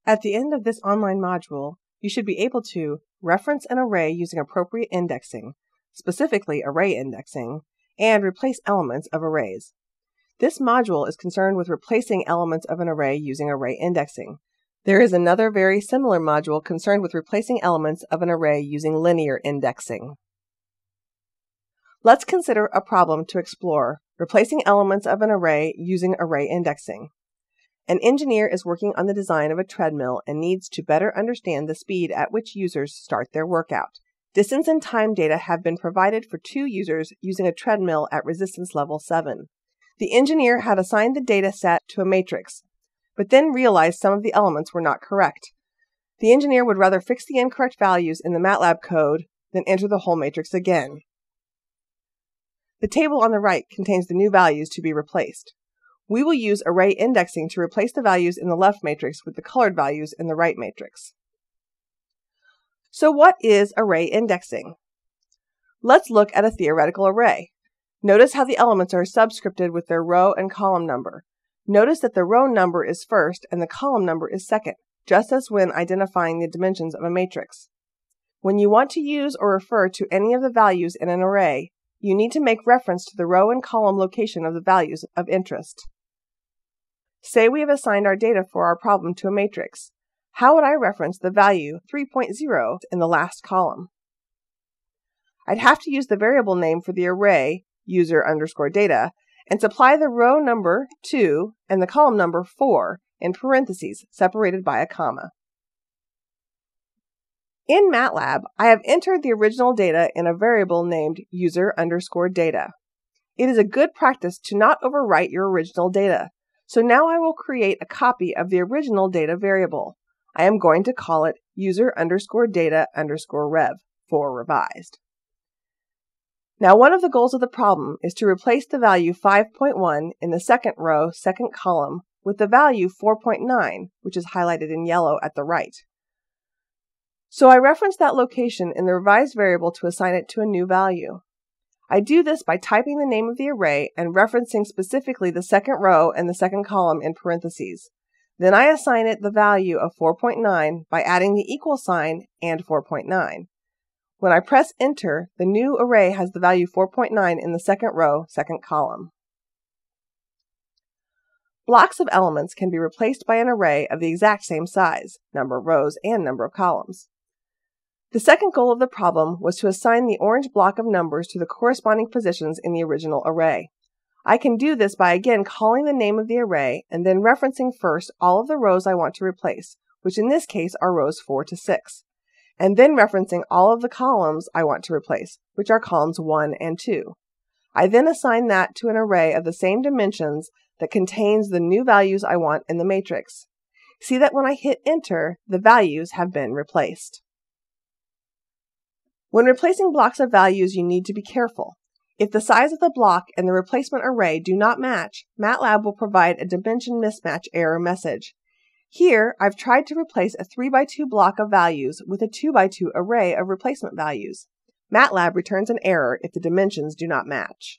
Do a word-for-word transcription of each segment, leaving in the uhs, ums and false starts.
At the end of this online module, you should be able to reference an array using appropriate indexing, specifically array indexing, and replace elements of arrays. This module is concerned with replacing elements of an array using array indexing. There is another very similar module concerned with replacing elements of an array using linear indexing. Let's consider a problem to explore replacing elements of an array using array indexing. An engineer is working on the design of a treadmill and needs to better understand the speed at which users start their workout. Distance and time data have been provided for two users using a treadmill at resistance level seven. The engineer had assigned the data set to a matrix, but then realized some of the elements were not correct. The engineer would rather fix the incorrect values in the MATLAB code than enter the whole matrix again. The table on the right contains the new values to be replaced. We will use array indexing to replace the values in the left matrix with the colored values in the right matrix. So what is array indexing? Let's look at a theoretical array. Notice how the elements are subscripted with their row and column number. Notice that the row number is first and the column number is second, just as when identifying the dimensions of a matrix. When you want to use or refer to any of the values in an array, you need to make reference to the row and column location of the values of interest. Say we have assigned our data for our problem to a matrix. How would I reference the value three point zero in the last column? I'd have to use the variable name for the array, user underscore data, and supply the row number two and the column number four in parentheses separated by a comma. In MATLAB, I have entered the original data in a variable named user underscore data. It is a good practice to not overwrite your original data. So now I will create a copy of the original data variable. I am going to call it user underscore data underscore rev for revised. Now one of the goals of the problem is to replace the value five point one in the second row, second column with the value four point nine, which is highlighted in yellow at the right. So I reference that location in the revised variable to assign it to a new value. I do this by typing the name of the array and referencing specifically the second row and the second column in parentheses. Then I assign it the value of four point nine by adding the equal sign and four point nine. When I press enter, the new array has the value four point nine in the second row, second column. Blocks of elements can be replaced by an array of the exact same size, number of rows and number of columns. The second goal of the problem was to assign the orange block of numbers to the corresponding positions in the original array. I can do this by again calling the name of the array and then referencing first all of the rows I want to replace, which in this case are rows four to six, and then referencing all of the columns I want to replace, which are columns one and two. I then assign that to an array of the same dimensions that contains the new values I want in the matrix. See that when I hit enter, the values have been replaced. When replacing blocks of values, you need to be careful. If the size of the block and the replacement array do not match, MATLAB will provide a dimension mismatch error message. Here, I've tried to replace a three by two block of values with a two by two array of replacement values. MATLAB returns an error if the dimensions do not match.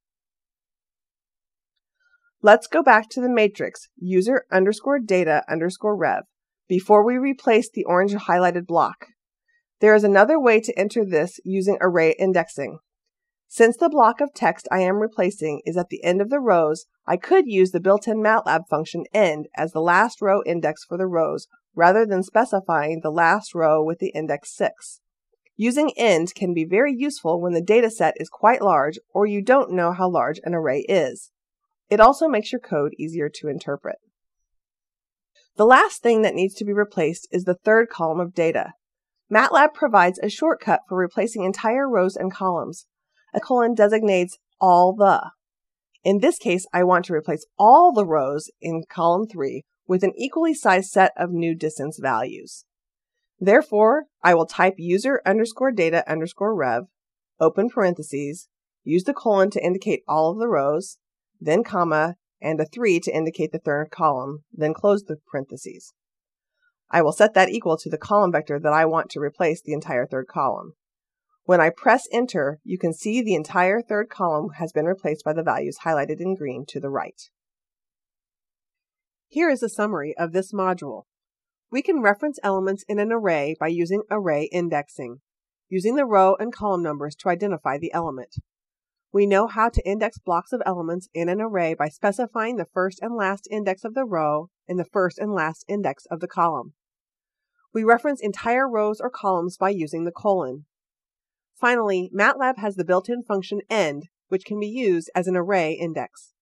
Let's go back to the matrix user underscore data underscore rev before we replace the orange highlighted block. There is another way to enter this using array indexing. Since the block of text I am replacing is at the end of the rows, I could use the built-in MATLAB function end as the last row index for the rows rather than specifying the last row with the index six. Using end can be very useful when the data set is quite large or you don't know how large an array is. It also makes your code easier to interpret. The last thing that needs to be replaced is the third column of data. MATLAB provides a shortcut for replacing entire rows and columns. A colon designates all the. In this case, I want to replace all the rows in column three with an equally sized set of new distance values. Therefore, I will type user underscore data underscore rev, open parentheses, use the colon to indicate all of the rows, then comma, and a three to indicate the third column, then close the parentheses. I will set that equal to the column vector that I want to replace the entire third column. When I press enter, you can see the entire third column has been replaced by the values highlighted in green to the right. Here is a summary of this module. We can reference elements in an array by using array indexing, using the row and column numbers to identify the element. We know how to index blocks of elements in an array by specifying the first and last index of the row and the first and last index of the column. We reference entire rows or columns by using the colon. Finally, MATLAB has the built-in function end, which can be used as an array index.